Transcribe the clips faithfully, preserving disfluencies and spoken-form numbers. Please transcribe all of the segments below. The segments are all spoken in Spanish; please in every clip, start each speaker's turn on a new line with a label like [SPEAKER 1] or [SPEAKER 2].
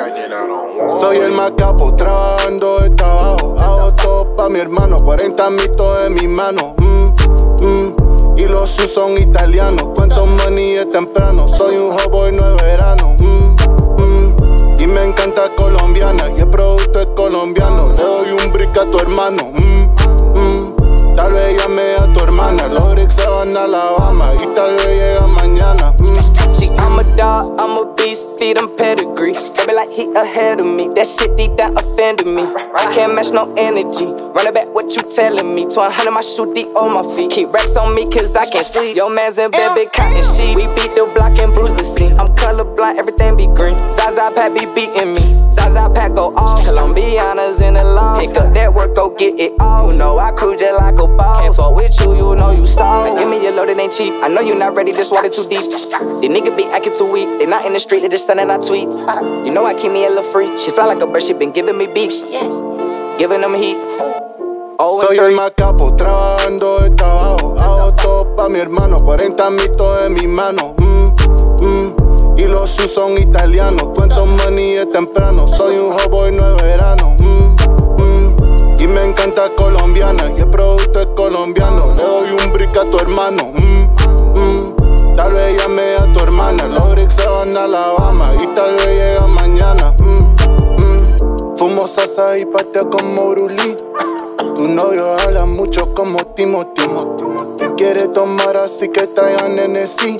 [SPEAKER 1] Soy el más capo, trabajando de trabajo. Hago todo pa' mi hermano, cuarenta mitos en mi mano. mm, mm, Y los shoes son italianos. Cuento money de temprano. Soy un hobo y no es verano. mm, mm, Y me encanta colombiana, y el producto es colombiano. Le doy un brick a tu hermano. mm, mm, Tal vez llame a tu hermana. Los bricks se van a Alabama y tal vez llega mañana. mm.
[SPEAKER 2] See, I'm a dog, I'm a beast, feed them pedigree. They be like he ahead of me, that shit deep down offended me. I can't match no energy, run it back what you telling me. twelve hundred my shoe deep on my feet. Keep racks on me cause I can't sleep. Yo man's in bed, big cotton sheet. We beat the block and bruise the seat. I'm colorblind, everything be green. Zaza Pat be beating me. Zaza Pat go off, Colombianas in the law. Pick up that work, go get it all. You know I cruise just like a boss. Can't fuck with you, you know you saw. Now give me your load, it ain't cheap. I know you not ready, this water too deep. These niggas be acting too weak. They not in the street, they just sending out tweets. You know I keep me a little free. She fly like a bird, she been giving me beef. Giving them heat. Oh,
[SPEAKER 1] Soy el más capo, trabajando de trabajo. Hago todo pa' mi hermano, cuarenta mitos en mi mano. mm, mm, Y los shoes son italianos. Cuento money de temprano. Soy un hobo y no es verano. mm, mm, Y me encanta colombiana, y el producto es colombiano. Le doy un brick a tu hermano. mm, mm, Tal vez llame a tu hermana. Los bricks se van a Alabama y tal vez llega mañana. mm, mm, Fumo salsa y pateo como Brulí. Tu novio habla mucho como Timothy. Quiere tomar así que traigan N S C.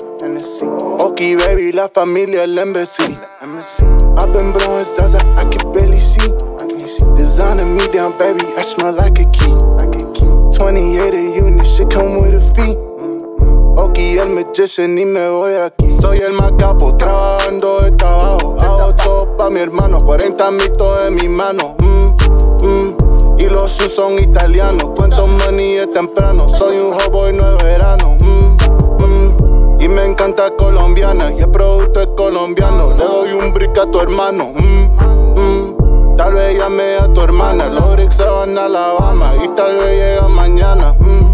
[SPEAKER 1] Ok baby, la familia el M B C. I've been blowing Zaza, I can barely see. Designing me down baby, I smell like a key. twenty-eight a unit, shit come with a fee. Ok, el magician y me voy aquí. Soy el más capo, trabajando de trabajo. Hago todo pa' mi hermano, cuarenta mitos en mi mano. mm, mm, Y los shoes son italianos. Cuento money de temprano. Soy un hobo y no es verano. mm, mm, Y me encanta colombiana, y el producto es colombiano. Le doy un brick a tu hermano. mm, mm, Tal vez llame a tu hermana. Los bricks se van a Alabama y tal vez llega mañana. mm.